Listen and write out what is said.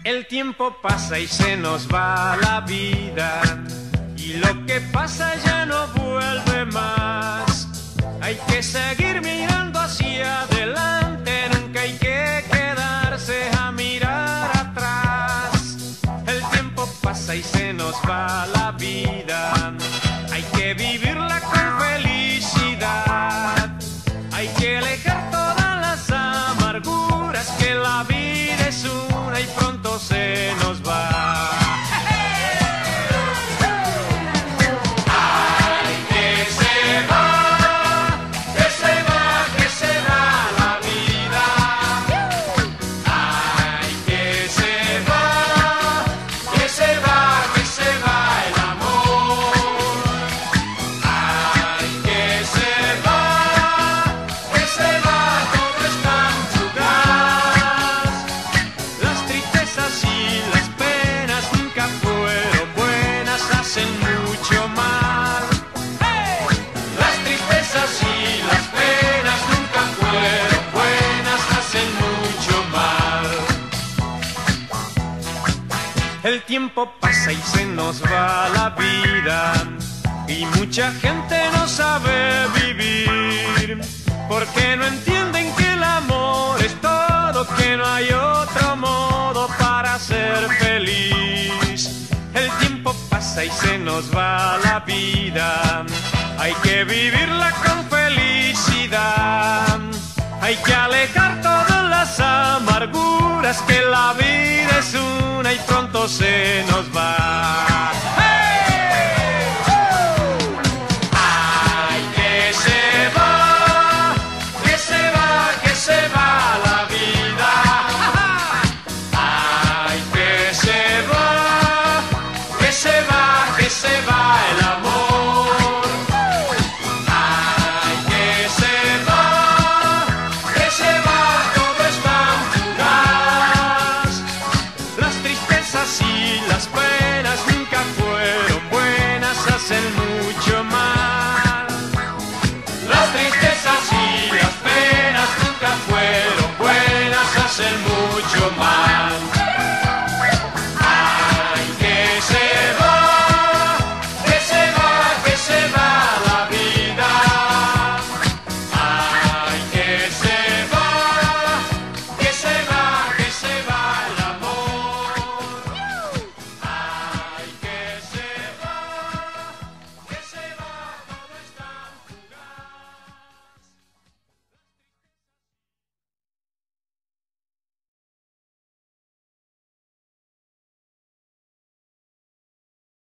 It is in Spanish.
El tiempo pasa y se nos va la vida, y lo que pasa ya no vuelve más. Hay que seguir mirando hacia adelante, nunca hay que quedarse a mirar atrás. El tiempo pasa y se nos va la vida, hay que vivirla con felicidad. Hay que alejar todas las amarguras, que la vida es una y pronto se nos va. El tiempo pasa y se nos va la vida, y mucha gente no sabe vivir, porque no entienden que el amor es todo, que no hay otro modo para ser feliz. El tiempo pasa y se nos va la vida, hay que vivirla con felicidad. Hay que alejar todas las amarguras, que la vida es una y pronto se